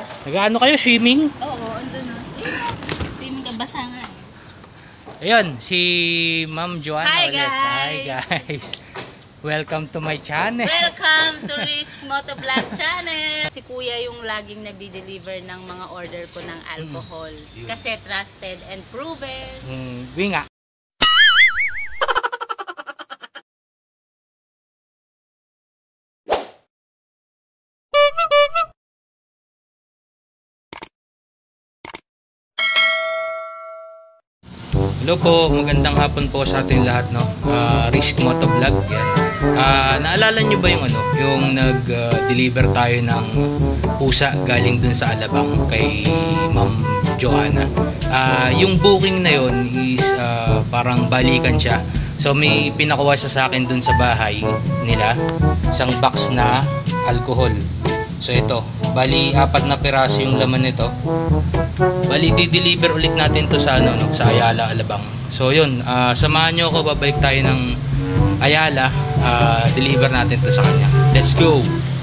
Nag-ano kayo? Swimming? Oo, andun na. Swimming ka, basa nga. Ayun, si Ma'am Joanna Hi, ulit. guys! Hi guys! Welcome to my channel. Welcome to Risk Motovlog Channel. Si Kuya yung laging nagdi-deliver ng mga order ko ng alcohol. Kasi trusted and proven. Nga. Hello po, magandang hapon po sa ating lahat, no. Risk Motovlog yan. Naalala niyo ba yung nag-deliver tayo ng pusa galing dun sa Alabang kay Ma'am Joanna? Yung booking na yon is parang balikan siya. So may pinakuha siya sa akin dun sa bahay nila, isang box na alcohol. So ito, bali 4 na piraso yung laman nito. Bali di-deliver ulit natin to sa sa Ayala, Alabang. So yun, samahan nyo ako, babalik tayo ng Ayala, deliver natin to sa kanya. Let's go!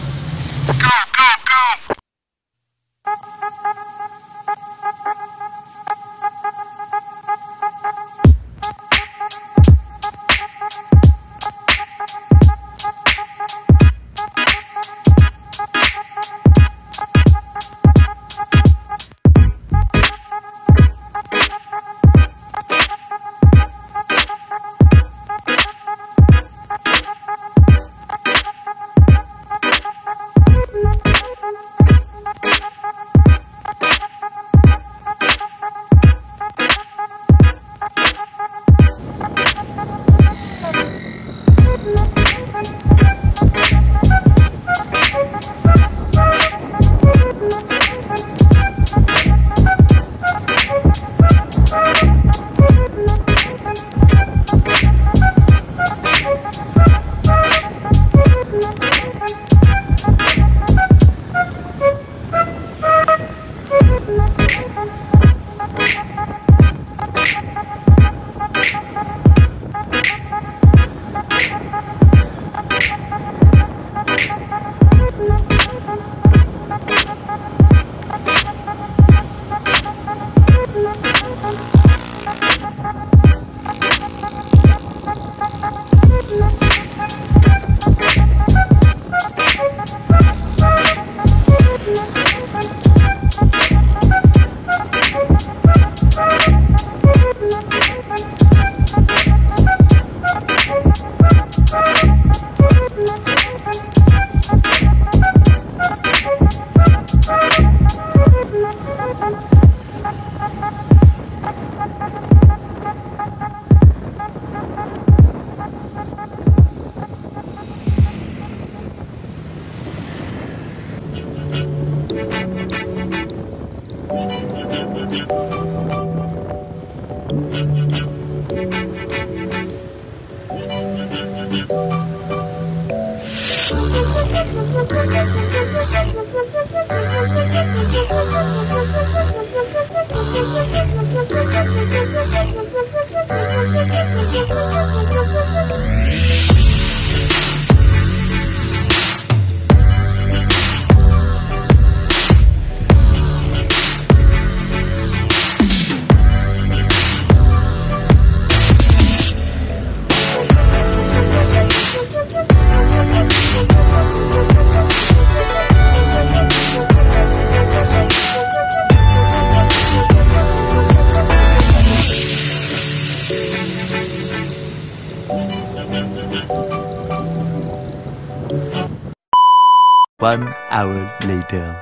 One hour later.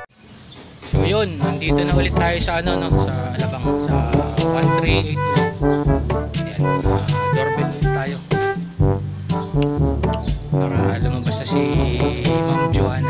So yun, nandito na ulit tayo sa sa Alabang, sa 138 ulit. Ayan, doorbell ulit tayo. Para lumabas na si Ma'am Joanna.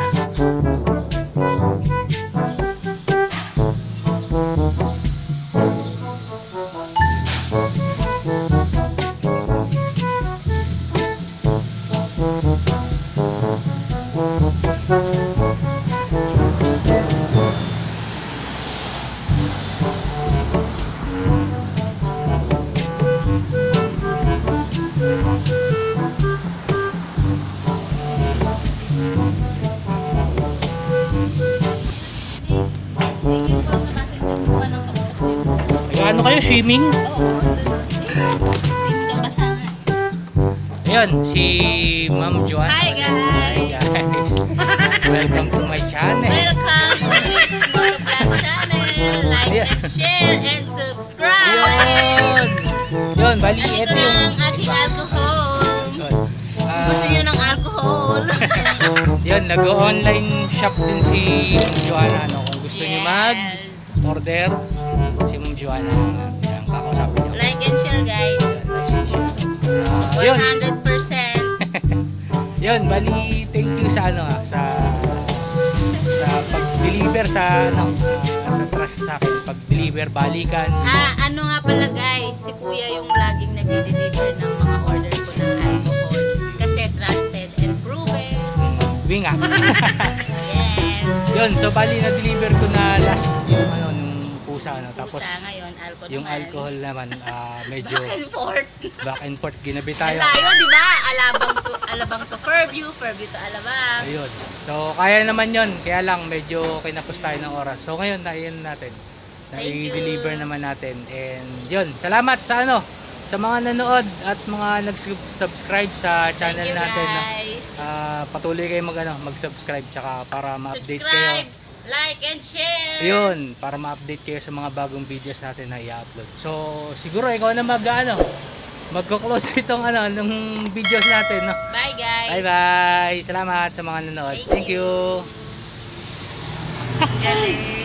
Ano kayo, swimming? Oo. Swimming ka basa nga. Ayun, si Ma'am Joanna. Hi guys! Hi guys. Welcome to my channel. Welcome to this Motovlog channel. Like Ayan. and share and subscribe. Yun! Yun, bali, Ito ito na yung... ang aking alcohol. Yun. Gusto niyo ng alcohol? Yun, nag-online shop din si Ma'am Joanna. No? Kung gusto niyo mag-order, si Ma'am Joanna. Yan, kakausapin niyo. Like and share guys. Yun. 100%. Yun, bali, thank you sa ano sa pag-deliver sa sa trust sa akin, pag-deliver, balikan. Ano nga pala guys, si Kuya yung laging nagde-deliver ng mga order ko ng alcohol. Kasi trusted and proven. Winga. Yes. Yun, so bali na-deliver ko na last yung ano, nung pusa, no? Tapos Pusa ngayon, alcohol yung naman. alcohol naman, medyo Back and forth. back and forth, ginabi Ang tayo. layo, di ba? Alabang to Fairview, Fairview to Alabang. Ayun. So, kaya naman yon. Kaya lang, medyo kinapos tayo ng oras. So, ngayon, naiyan natin. Thank you. Na-deliver naman natin. And, yun. Salamat sa ano, sa mga nanood at mga nag-subscribe sa channel Thank you natin. No? guys. Patuloy kayo mag-subscribe tsaka para ma-update kayo. Subscribe, like and share. Yun, para ma-update kayo sa mga bagong videos natin na i-upload. So, siguro ikaw na magko-close itong nung videos natin, no? Bye guys. Bye-bye. Salamat sa mga nanood. Thank you. Galing.